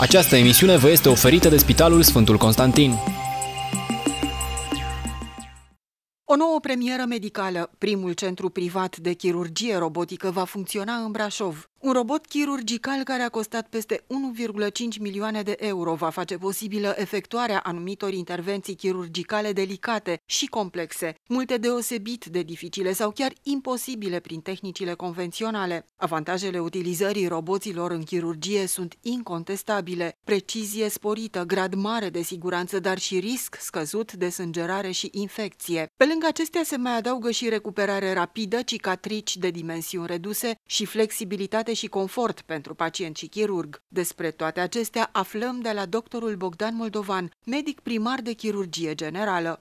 Această emisiune vă este oferită de Spitalul Sfântul Constantin. O nouă premieră medicală. Primul centru privat de chirurgie robotică va funcționa în Brașov. Un robot chirurgical care a costat peste 1,5 milioane de euro va face posibilă efectuarea anumitor intervenții chirurgicale delicate și complexe, multe deosebit de dificile sau chiar imposibile prin tehnicile convenționale. Avantajele utilizării roboților în chirurgie sunt incontestabile: precizie sporită, grad mare de siguranță, dar și risc scăzut de sângerare și infecție. Pe lângă acestea se mai adaugă și recuperare rapidă, cicatrici de dimensiuni reduse și flexibilitate și confort pentru pacient și chirurg. Despre toate acestea aflăm de la doctorul Bogdan Moldovan, medic primar de chirurgie generală.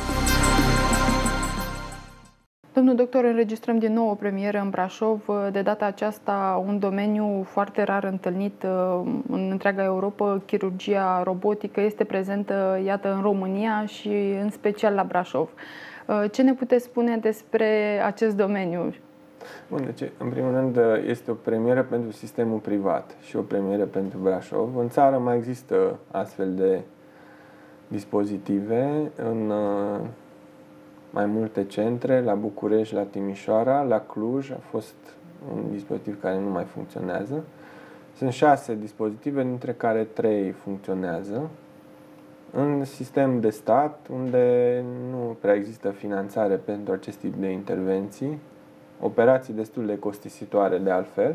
Domnul doctor, înregistrăm din nou o premieră în Brașov, de data aceasta un domeniu foarte rar întâlnit în întreaga Europa. Chirurgia robotică este prezentă, iată, în România și în special la Brașov. Ce ne puteți spune despre acest domeniu? Bun, deci, în primul rând, este o premieră pentru sistemul privat și o premieră pentru Brașov. În țară mai există astfel de dispozitive în mai multe centre, la București, la Timișoara, la Cluj a fost un dispozitiv care nu mai funcționează. Sunt 6 dispozitive, dintre care 3 funcționează. În sistem de stat, unde nu prea există finanțare pentru acest tip de intervenții, operații destul de costisitoare de altfel,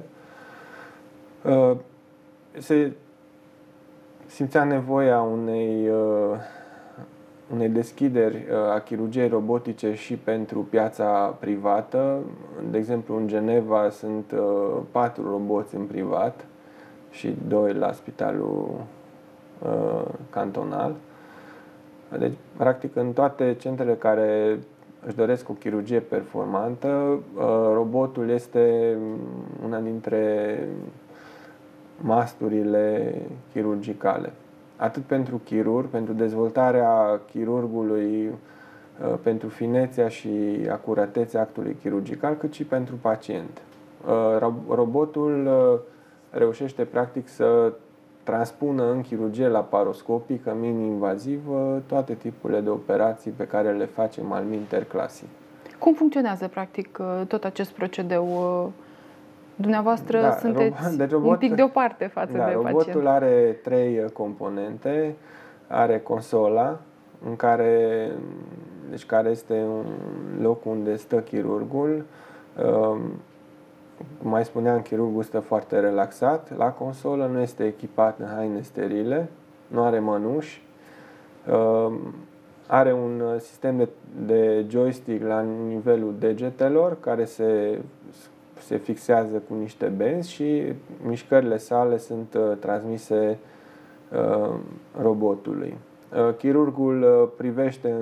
se simțea nevoia unei deschideri a chirurgiei robotice și pentru piața privată. De exemplu, în Geneva sunt 4 roboți în privat și 2 la spitalul cantonal. Deci, practic, în toate centrele care își doresc o chirurgie performantă, robotul este una dintre masturile chirurgicale. Atât pentru chirurg, pentru dezvoltarea chirurgului, pentru finețea și acuratețea actului chirurgical, cât și pentru pacient. Robotul reușește practic să transpună în chirurgie laparoscopică mini-invazivă toate tipurile de operații pe care le facem alminter clasic. Cum funcționează practic tot acest procedeu? Dumneavoastră sunteți un pic deoparte față de pacient. Robotul are 3 componente. Are consola, care este un loc unde stă chirurgul. Cum mai spuneam, chirurgul stă foarte relaxat la consolă, nu este echipat în haine sterile, nu are mănuși, are un sistem de joystick la nivelul degetelor care se fixează cu niște benzi și mișcările sale sunt transmise robotului. Chirurgul privește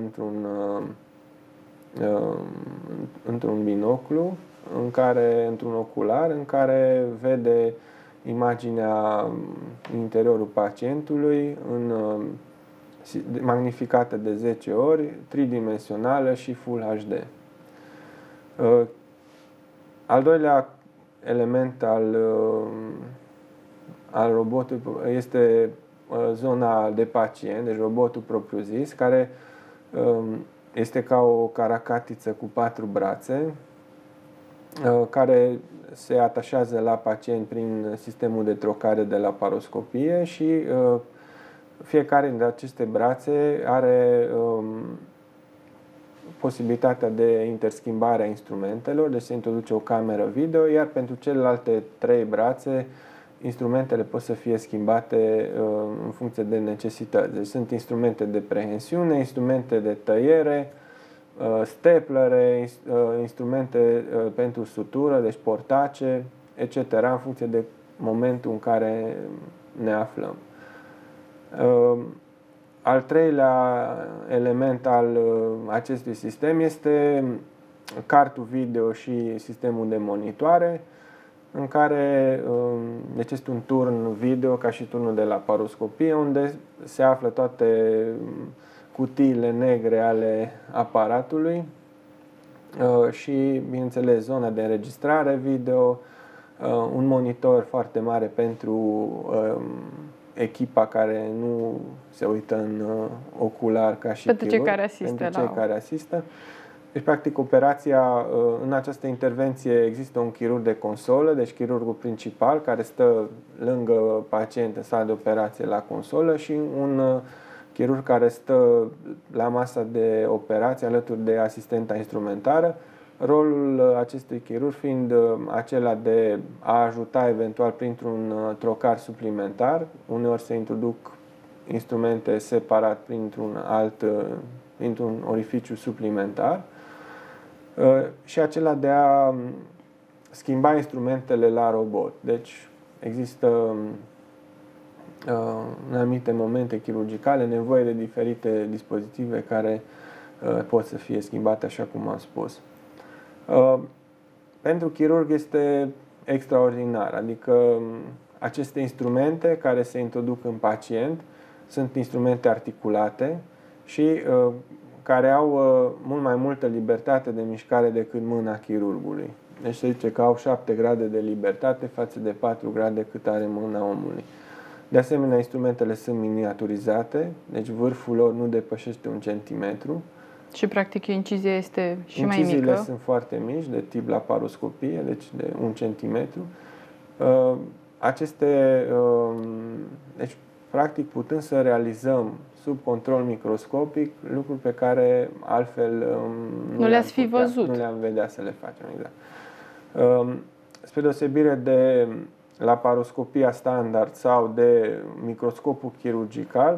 într-un binoclu, într-un ocular, în care vede imaginea interiorul pacientului magnificată de 10 ori, tridimensională și Full HD. Al doilea element al robotului este zona de pacient, deci robotul propriu-zis, care este ca o caracatiță cu 4 brațe, care se atașează la pacient prin sistemul de trocare de laparoscopie și fiecare dintre aceste brațe are posibilitatea de interschimbare a instrumentelor, deci se introduce o cameră video, iar pentru celelalte 3 brațe instrumentele pot să fie schimbate în funcție de necesități. Deci sunt instrumente de prehensiune, instrumente de tăiere, steplere, instrumente pentru sutură, deci portace, etc., în funcție de momentul în care ne aflăm. Al treilea element al acestui sistem este cartul video și sistemul de monitoare, în care deci este un turn video ca și turnul de laparoscopie, unde se află toate cutiile negre ale aparatului și, bineînțeles, zona de înregistrare video, un monitor foarte mare pentru echipa care nu se uită în ocular ca și pentru chirurg, cei care asistă. pentru cei care asistă. Deci, practic, operația, în această intervenție există un chirurg de consolă, deci chirurgul principal care stă lângă pacient în sala de operație la consolă și un chirurg care stă la masa de operație alături de asistenta instrumentară. Rolul acestui chirurg fiind acela de a ajuta eventual printr-un trocar suplimentar. Uneori se introduc instrumente separat printr-un orificiu suplimentar. Și acela de a schimba instrumentele la robot. Deci există în anumite momente chirurgicale nevoie de diferite dispozitive care pot să fie schimbate, așa cum am spus. Pentru chirurg este extraordinar, adică aceste instrumente care se introduc în pacient sunt instrumente articulate și care au mult mai multă libertate de mișcare decât mâna chirurgului. Deci se zice că au 7 grade de libertate față de 4 grade cât are mâna omului. De asemenea, instrumentele sunt miniaturizate, deci vârful lor nu depășește 1 centimetru. Și practic incizia este și mai mică. Inciziile sunt foarte mici, de tip laparoscopie, deci de 1 centimetru. Deci, practic, putem să realizăm sub control microscopic lucruri pe care altfel nu le-ați fi văzut. Nu le-am vedea să le facem, exact. Spre deosebire de laparoscopia standard sau de microscopul chirurgical,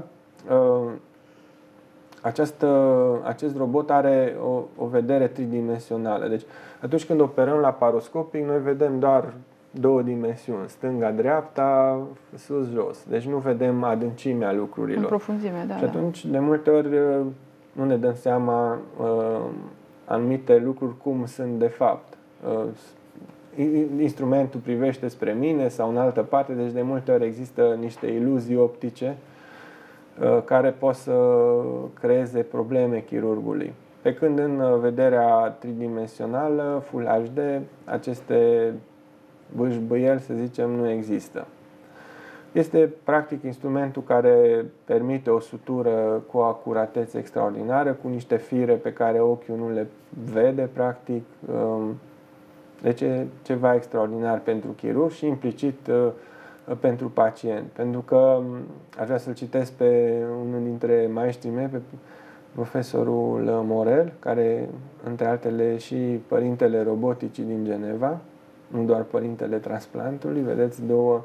acest robot are o vedere tridimensională. Deci, atunci când operăm laparoscopic, noi vedem doar 2 dimensiuni, stânga-dreapta, sus-jos. Deci nu vedem adâncimea lucrurilor. În profunzime, da. Și atunci, de multe ori, nu ne dăm seama anumite lucruri cum sunt de fapt. Instrumentul privește spre mine sau în altă parte, deci de multe ori există niște iluzii optice care pot să creeze probleme chirurgului. Pe când în vederea tridimensională, Full HD, aceste bâșbâieli, să zicem, nu există. Este practic instrumentul care permite o sutură cu o acuratețe extraordinară, cu niște fire pe care ochiul nu le vede, practic. Deci e ceva extraordinar pentru chirurg și implicit pentru pacient. Pentru că aș vrea să-l citesc pe unul dintre maestrii mei, pe profesorul Morel, care, între altele, și părintele roboticii din Geneva, nu doar părintele transplantului. Vedeți,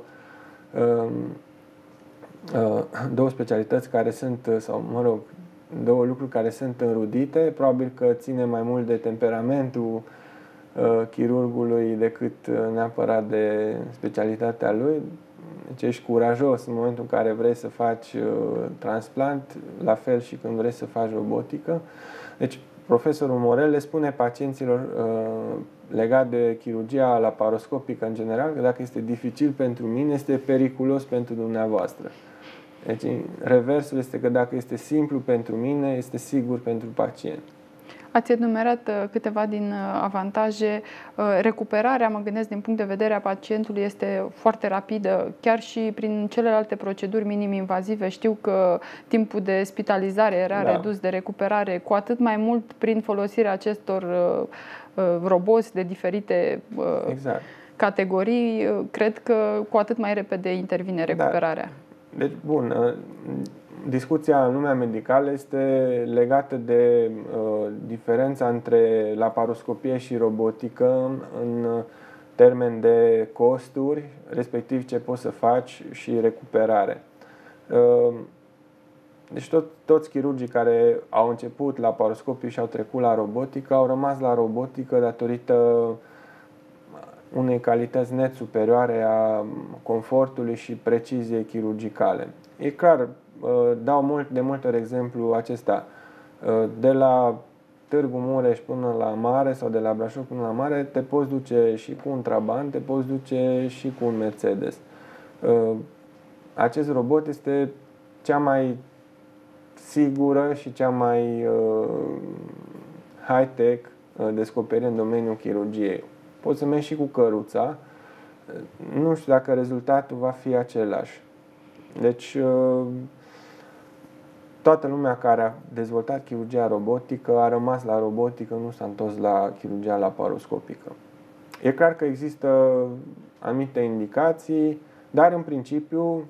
două specialități care sunt, sau mă rog, două lucruri care sunt înrudite. Probabil că ține mai mult de temperamentul chirurgului decât neapărat de specialitatea lui. Deci ești curajos în momentul în care vrei să faci transplant, la fel și când vrei să faci robotică. Deci profesorul Morel le spune pacienților legat de chirurgia laparoscopică în general că dacă este dificil pentru mine, este periculos pentru dumneavoastră. Deci reversul este că dacă este simplu pentru mine, este sigur pentru pacient. Ați enumerat câteva din avantaje. Recuperarea, mă gândesc, din punct de vedere a pacientului este foarte rapidă, chiar și prin celelalte proceduri minim-invazive. Știu că timpul de spitalizare era redus, de recuperare, cu atât mai mult prin folosirea acestor roboți de diferite categorii, cred că cu atât mai repede intervine recuperarea. Deci, bun, discuția în lumea medicală este legată de diferența între laparoscopie și robotică în termen de costuri, respectiv ce poți să faci și recuperare. Deci toți chirurgii care au început laparoscopie și au trecut la robotică au rămas la robotică datorită unei calități net superioare a confortului și preciziei chirurgicale. E clar, dau de multe ori exemplu acesta. De la Târgu Mureș până la Mare sau de la Brașov până la Mare te poți duce și cu un Trabant, te poți duce și cu un Mercedes. Acest robot este cea mai sigură și cea mai high-tech descoperire în domeniul chirurgiei. Poți să mergi și cu căruța. Nu știu dacă rezultatul va fi același. Deci, toată lumea care a dezvoltat chirurgia robotică a rămas la robotică, nu s-a întors la chirurgia laparoscopică. E clar că există anumite indicații, dar în principiu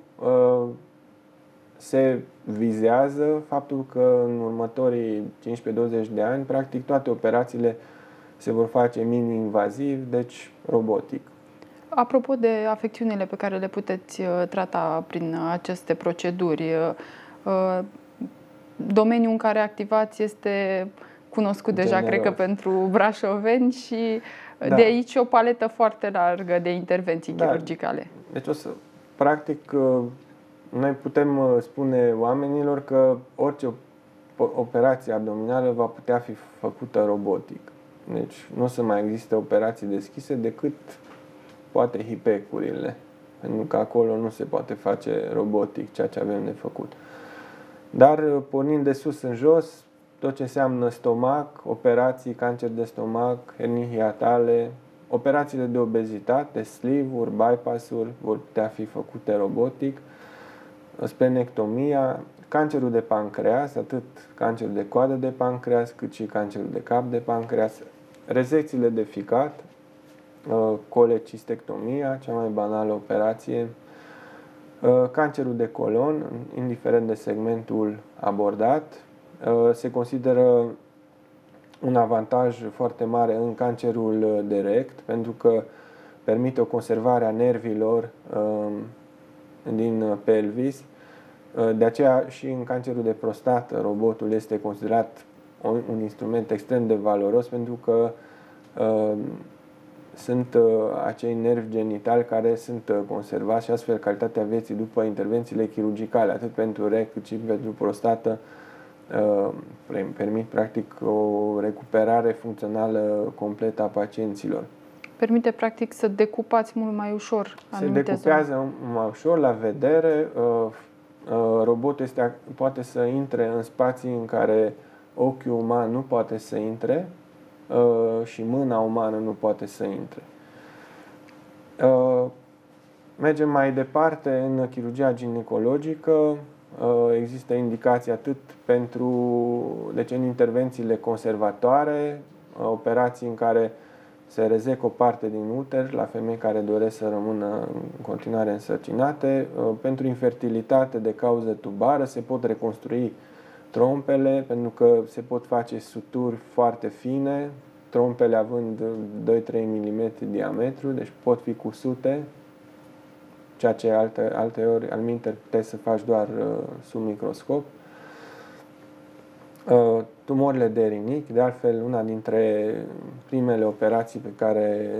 se vizează faptul că în următorii 15-20 de ani, practic toate operațiile se vor face mini-invaziv, deci robotic. Apropo de afecțiunile pe care le puteți trata prin aceste proceduri, domeniul în care activați este cunoscut deja, cred că pentru brașoveni și de aici o paletă foarte largă de intervenții chirurgicale. Deci practic, noi putem spune oamenilor că orice operație abdominală va putea fi făcută robotic. Deci nu o să mai existe operații deschise decât poate hipecurile, pentru că acolo nu se poate face robotic ceea ce avem de făcut. Dar pornind de sus în jos, tot ce înseamnă stomac, operații, cancer de stomac, hernii hiatale, operațiile de obezitate, sleeve-uri, bypass-uri vor putea fi făcute robotic, splenectomia, cancerul de pancreas, atât cancerul de coadă de pancreas, cât și cancerul de cap de pancreas, rezecțiile de ficat, colecistectomia, cea mai banală operație, cancerul de colon, indiferent de segmentul abordat, se consideră un avantaj foarte mare în cancerul de rect, pentru că permite o conservare a nervilor din pelvis. De aceea și în cancerul de prostată robotul este considerat un instrument extrem de valoros, pentru că sunt acei nervi genitali care sunt conservați și astfel calitatea vieții după intervențiile chirurgicale, atât pentru rect cât și pentru prostată, permit practic o recuperare funcțională completă a pacienților. Permite practic să decupați mult mai ușor anumite Se decupează mai ușor la vedere. Robotul poate să intre în spații în care ochiul uman nu poate să intre și mâna umană nu poate să intre. Mergem mai departe în chirurgia ginecologică. Există indicații atât deci în intervențiile conservatoare, operații în care se rezecă o parte din uter la femei care doresc să rămână în continuare însărcinate. Pentru infertilitate de cauză tubară se pot reconstrui trompele, pentru că se pot face suturi foarte fine, trompele având 2-3 mm diametru, deci pot fi cusute, ceea ce alteori, alminteri, puteai să faci doar sub microscop. Tumorile de rinichi, de altfel, una dintre primele operații pe care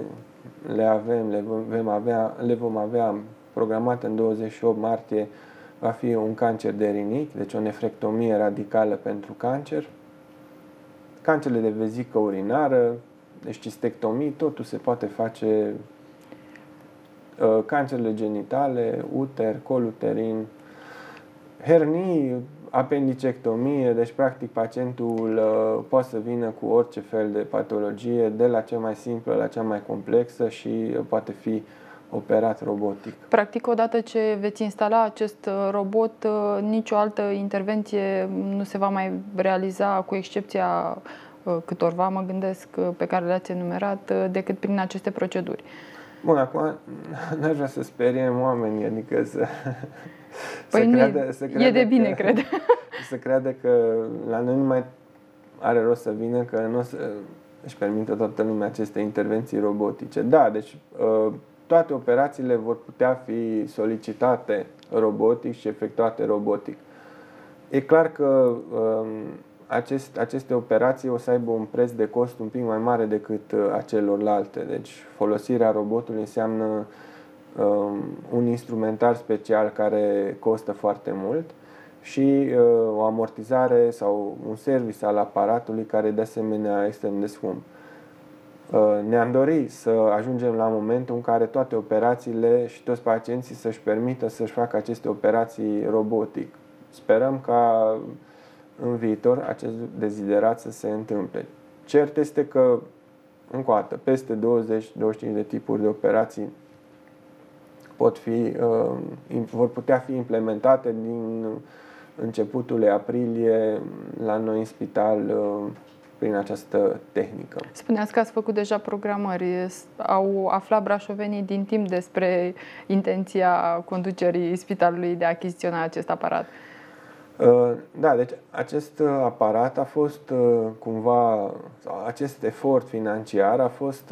le vom avea programate în 28 martie, va fi un cancer de rinichi, deci o nefrectomie radicală pentru cancer. Cancerele de vezică urinară, deci cistectomii, totul se poate face. Cancerele genitale, uter, col uterin, hernii, apendicectomie, deci practic pacientul poate să vină cu orice fel de patologie, de la cea mai simplă la cea mai complexă și poate fi operat robotic. Practic, odată ce veți instala acest robot, nicio altă intervenție nu se va mai realiza, cu excepția câtorva, mă gândesc, pe care le-ați enumerat, decât prin aceste proceduri. Bun, acum n-aș vrea să speriem oamenii, adică e de bine, cred. Să creadă că la noi nu mai are rost să vină, că nu o să își permită toată lumea aceste intervenții robotice. Da, deci toate operațiile vor putea fi solicitate robotic și efectuate robotic. E clar că aceste operații o să aibă un preț de cost un pic mai mare decât a celorlalte. Deci folosirea robotului înseamnă un instrumentar special care costă foarte mult și o amortizare sau un service al aparatului care de asemenea extrem de scump. Ne-am dorit să ajungem la momentul în care toate operațiile și toți pacienții să-și permită să-și facă aceste operații robotic. Sperăm ca în viitor acest deziderat să se întâmple. Cert este că, încă o dată, peste 20-25 de tipuri de operații vor putea fi implementate din începutul lui aprilie la noi în spital prin această tehnică. Spuneați că ați făcut deja programări. Au aflat brașovenii din timp despre intenția conducerii spitalului de a achiziționa acest aparat? Da, deci acest aparat a fost cumva, acest efort financiar a fost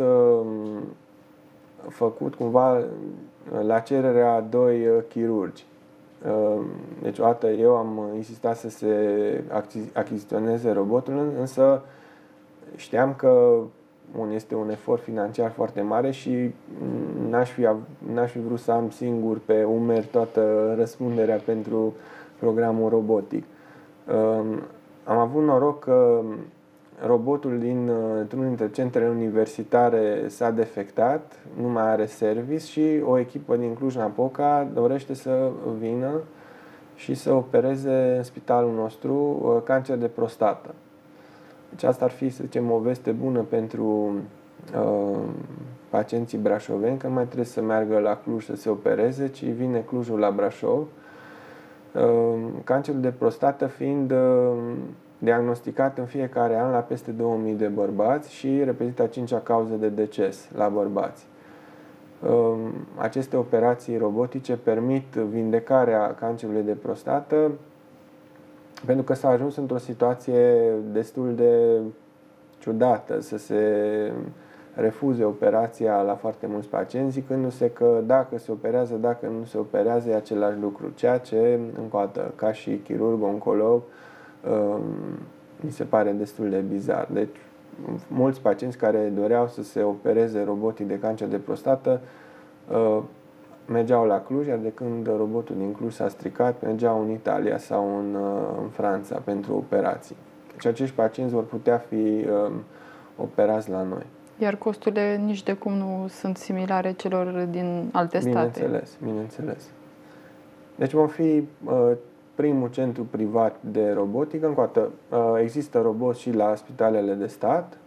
făcut cumva la cererea a doi chirurgi. Deci, odată eu am insistat să se achiziționeze robotul, însă știam că este un efort financiar foarte mare și n-aș fi vrut să am singur pe umeri toată răspunderea pentru programul robotic. Am avut noroc că robotul dintr-unul dintre centrele universitare s-a defectat, nu mai are service și o echipă din Cluj-Napoca dorește să vină și să opereze în spitalul nostru cancer de prostată. Deci asta ar fi, să zicem, o veste bună pentru pacienții brașoveni, că nu mai trebuie să meargă la Cluj să se opereze, ci vine Clujul la Brașov. Cancerul de prostată fiind diagnosticat în fiecare an la peste 2000 de bărbați și reprezintă a 5-a cauză de deces la bărbați. Aceste operații robotice permit vindecarea cancerului de prostată pentru că s-a ajuns într-o situație destul de ciudată să se refuze operația la foarte mulți pacienți, zicându-se că dacă se operează, dacă nu se operează, e același lucru. Ceea ce, încă o dată, ca și chirurg, oncolog, mi se pare destul de bizar. Deci, mulți pacienți care doreau să se opereze robotic de cancer de prostată mergeau la Cluj, iar de când robotul din Cluj s-a stricat, mergeau în Italia sau în Franța pentru operații. Deci acești pacienți vor putea fi operați la noi. Iar costurile nici de cum nu sunt similare celor din alte state. Bineînțeles. Deci vom fi primul centru privat de robotică. Încă o dată, există roboți și la spitalele de stat.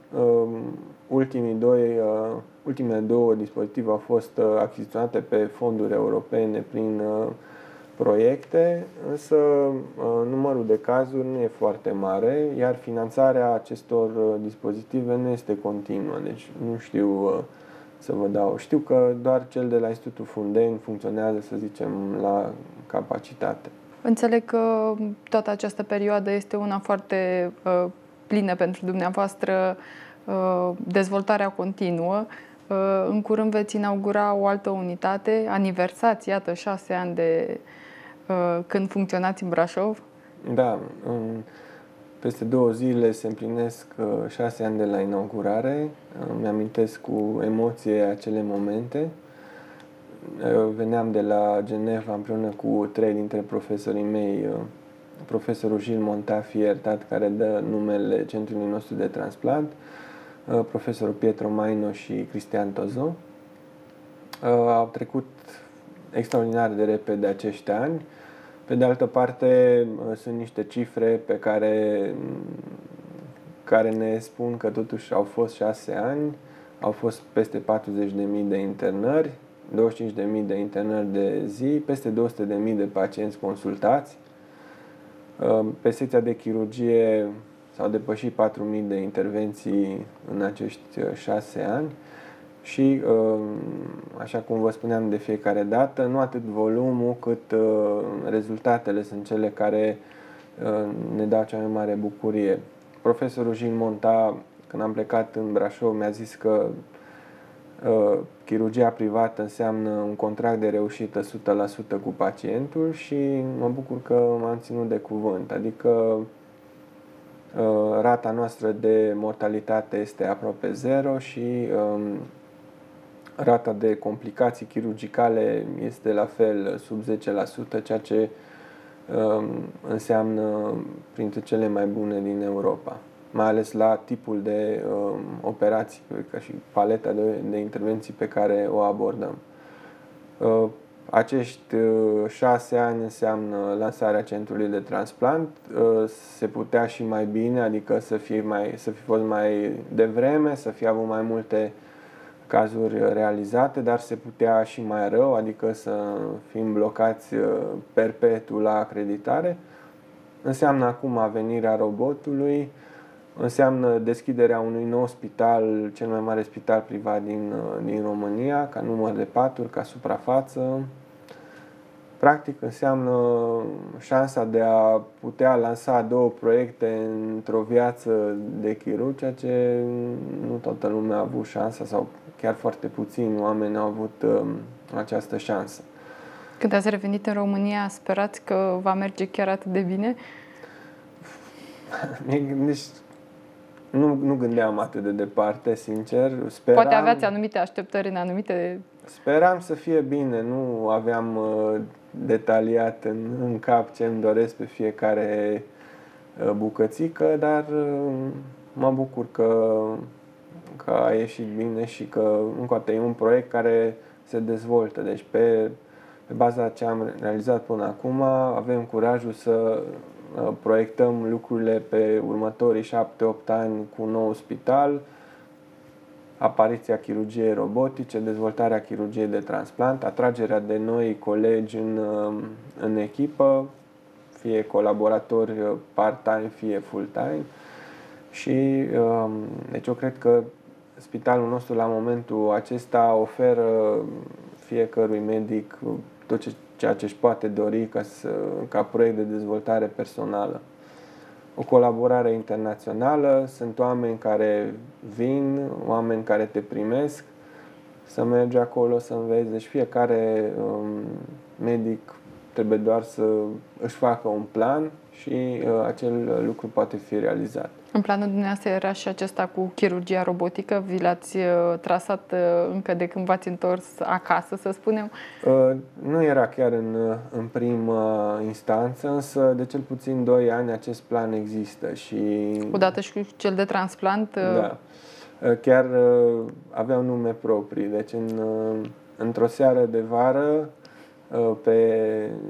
Ultimele două dispozitive au fost achiziționate pe fonduri europene prin proiecte, însă numărul de cazuri nu e foarte mare, iar finanțarea acestor dispozitive nu este continuă. Deci nu știu să vă dau. Știu că doar cel de la Institutul Fundeni funcționează, să zicem, la capacitate. Înțeleg că toată această perioadă este una foarte plină pentru dumneavoastră, dezvoltarea continuă. În curând veți inaugura o altă unitate, aniversați, iată, 6 ani de când funcționați în Brașov. Da, peste 2 zile se împlinesc 6 ani de la inaugurare. Mi-amintesc cu emoție acele momente. Veneam de la Geneva împreună cu 3 dintre profesorii mei, profesorul Gilles Montafier, care dă numele centrului nostru de transplant, profesorul Pietro Maino și Cristian Tozo. Au trecut extraordinar de repede acești ani. Pe de altă parte, sunt niște cifre pe care ne spun că totuși au fost 6 ani, au fost peste 40.000 de internări, 25.000 de internări de zi, peste 200.000 de pacienți consultați. Pe secția de chirurgie s-au depășit 4.000 de intervenții în acești 6 ani și, așa cum vă spuneam de fiecare dată, nu atât volumul cât rezultatele sunt cele care ne dau cea mai mare bucurie. Profesorul Gilles Monta, când am plecat în Brașov, mi-a zis că chirurgia privată înseamnă un contract de reușită 100% cu pacientul și mă bucur că m-am ținut de cuvânt. Adică rata noastră de mortalitate este aproape 0 și rata de complicații chirurgicale este la fel sub 10%, ceea ce înseamnă printre cele mai bune din Europa, mai ales la tipul de operații, ca și paleta de intervenții pe care o abordăm. Acești 6 ani înseamnă lansarea centrului de transplant. Se putea și mai bine, adică să fi fost mai devreme, să fi avut mai multe cazuri realizate, dar se putea și mai rău, adică să fim blocați perpetu la acreditare. Înseamnă acum venirea robotului, înseamnă deschiderea unui nou spital, cel mai mare spital privat din România, ca număr de paturi, ca suprafață. Practic înseamnă șansa de a putea lansa 2 proiecte într-o viață de chirurg, ceea ce nu toată lumea a avut șansa, sau chiar foarte puțini oameni au avut această șansă. Când ați revenit în România, sperați că va merge chiar atât de bine? Deci, nu gândeam atât de departe, sincer. Poate aveați anumite așteptări în anumite... Speram să fie bine, nu aveam detaliat în cap ce îmi doresc pe fiecare bucățică, dar mă bucur că a ieșit bine și că încă o dată e un proiect care se dezvoltă. Deci pe baza ce am realizat până acum avem curajul să proiectăm lucrurile pe următorii 7-8 ani cu un nou spital, apariția chirurgiei robotice, dezvoltarea chirurgiei de transplant, atragerea de noi colegi în echipă, fie colaboratori part-time, fie full-time. Și deci eu cred că spitalul nostru la momentul acesta oferă fiecărui medic tot ceea ce își poate dori ca proiect de dezvoltare personală. O colaborare internațională, sunt oameni care vin, oameni care te primesc, să mergi acolo să înveți. Deci fiecare medic trebuie doar să își facă un plan și acel lucru poate fi realizat. În planul dumneavoastră era și acesta cu chirurgia robotică? Vi l-ați trasat încă de când v-ați întors acasă, să spunem? Nu era chiar în primă instanță, însă de cel puțin 2 ani acest plan există. Și odată și cu cel de transplant? Da. Chiar aveau nume proprii. Deci într-o seară de vară, pe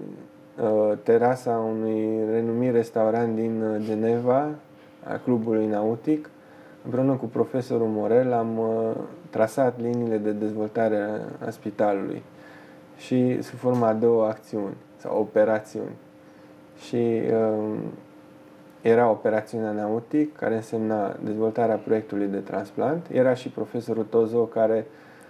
terasa unui renumit restaurant din Geneva, a clubului nautic, împreună cu profesorul Morel am trasat liniile de dezvoltare a spitalului și sub forma 2 acțiuni sau operațiuni. Și era operațiunea nautic, care însemna dezvoltarea proiectului de transplant. Era și profesorul Tozo, care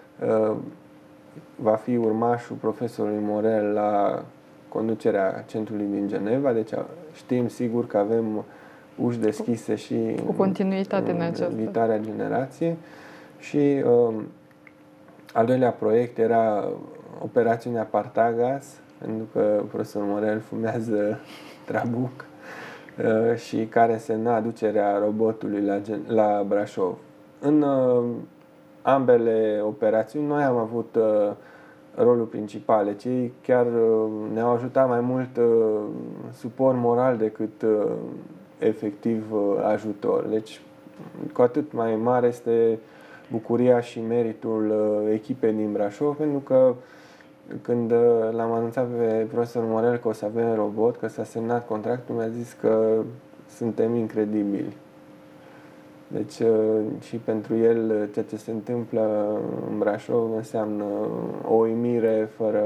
va fi urmașul profesorului Morel la conducerea centrului din Geneva. Deci știm sigur că avem uși deschise și cu continuitate în această viitoarea generație. Și al doilea proiect era operațiunea Partagas, pentru că profesorul Morel fumează trabuc, și care însemna aducerea robotului la Brașov. În ambele operațiuni noi am avut rolul principal. Cei chiar ne-au ajutat mai mult suport moral decât efectiv ajutor. Deci cu atât mai mare este bucuria și meritul echipei din Brașov, pentru că când l-am anunțat pe profesorul Morel că o să avem robot, că s-a semnat contractul, mi-a zis că suntem incredibili. Deci și pentru el ceea ce se întâmplă în Brașov înseamnă o uimire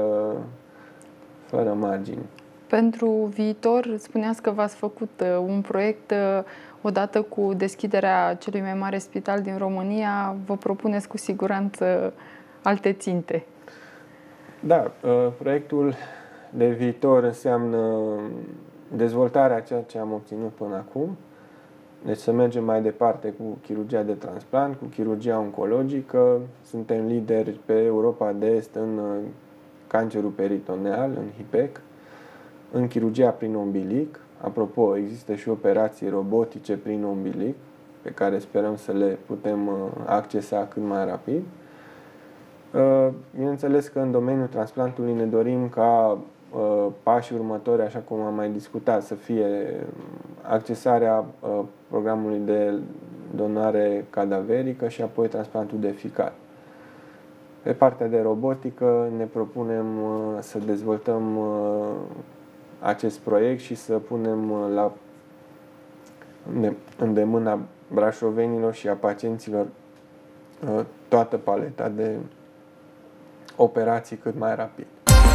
fără margini. Pentru viitor, spuneați că v-ați făcut un proiect odată cu deschiderea celui mai mare spital din România. Vă propuneți cu siguranță alte ținte. Da, proiectul de viitor înseamnă dezvoltarea ceea ce am obținut până acum. Deci să mergem mai departe cu chirurgia de transplant, cu chirurgia oncologică. Suntem lideri pe Europa de Est în cancerul peritoneal, în HIPEC, în chirurgia prin umbilic. Apropo, există și operații robotice prin umbilic, pe care sperăm să le putem accesa cât mai rapid. Bineînțeles că în domeniul transplantului ne dorim ca pașii următori, așa cum am mai discutat, să fie accesarea programului de donare cadaverică și apoi transplantul de ficat. Pe partea de robotică ne propunem să dezvoltăm acest proiect și să punem la îndemâna brașovenilor și a pacienților toată paleta de operații cât mai rapid.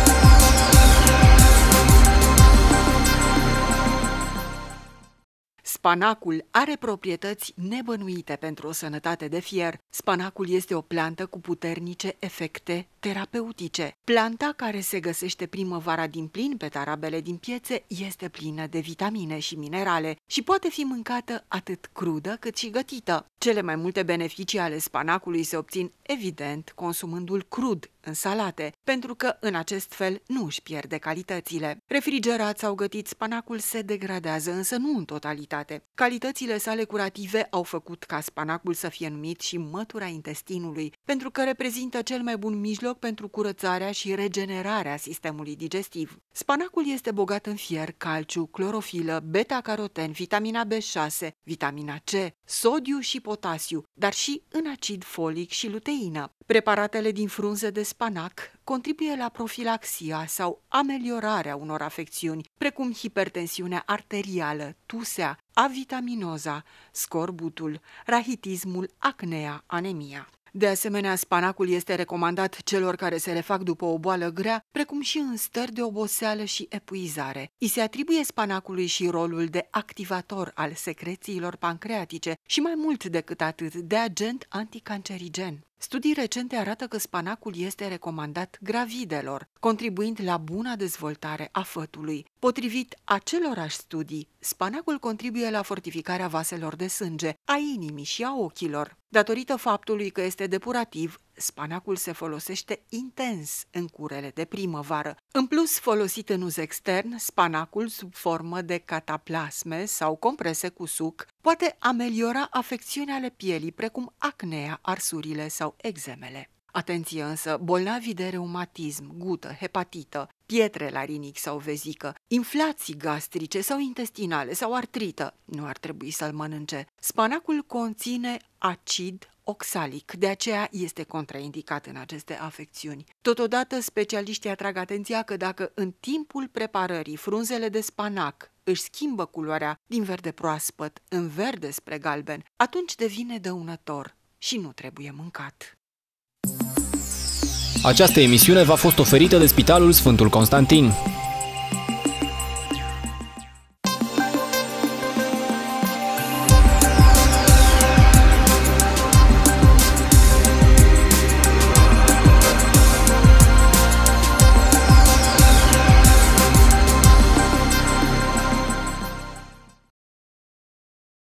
Spanacul are proprietăți nebănuite pentru o sănătate de fier. Spanacul este o plantă cu puternice efecte terapeutice. Planta, care se găsește primăvara din plin pe tarabele din piețe, este plină de vitamine și minerale și poate fi mâncată atât crudă cât și gătită. Cele mai multe beneficii ale spanacului se obțin, evident, consumându-l crud în salate, pentru că în acest fel nu își pierde calitățile. Refrigerat sau gătit, spanacul se degradează, însă nu în totalitate. Calitățile sale curative au făcut ca spanacul să fie numit și mătura intestinului, pentru că reprezintă cel mai bun mijloc pentru curățarea și regenerarea sistemului digestiv. Spanacul este bogat în fier, calciu, clorofilă, beta-caroten, vitamina B6, vitamina C, sodiu și potasiu, dar și în acid folic și luteină. Preparatele din frunze de spanac contribuie la profilaxia sau ameliorarea unor afecțiuni, precum hipertensiunea arterială, tusea, avitaminoza, scorbutul, rahitismul, acnea, anemia. De asemenea, spanacul este recomandat celor care se refac după o boală grea, precum și în stări de oboseală și epuizare. I se atribuie spanacului și rolul de activator al secrețiilor pancreatice și, mai mult decât atât, de agent anticancerigen. Studii recente arată că spanacul este recomandat gravidelor, contribuind la buna dezvoltare a fătului. Potrivit acelorași studii, spanacul contribuie la fortificarea vaselor de sânge, a inimii și a ochilor. Datorită faptului că este depurativ, spanacul se folosește intens în curele de primăvară. În plus, folosit în uz extern, spanacul sub formă de cataplasme sau comprese cu suc poate ameliora afecțiuni ale pielii, precum acnea, arsurile sau eczemele. Atenție însă, bolnavii de reumatism, gută, hepatită, pietre la rinichi sau vezică, inflații gastrice sau intestinale sau artrită nu ar trebui să-l mănânce. Spanacul conține acid oxalic, de aceea este contraindicat în aceste afecțiuni. Totodată, specialiștii atrag atenția că dacă în timpul preparării frunzele de spanac își schimbă culoarea din verde proaspăt în verde spre galben, atunci devine dăunător și nu trebuie mâncat. Această emisiune v-a fost oferită de Spitalul Sfântul Constantin.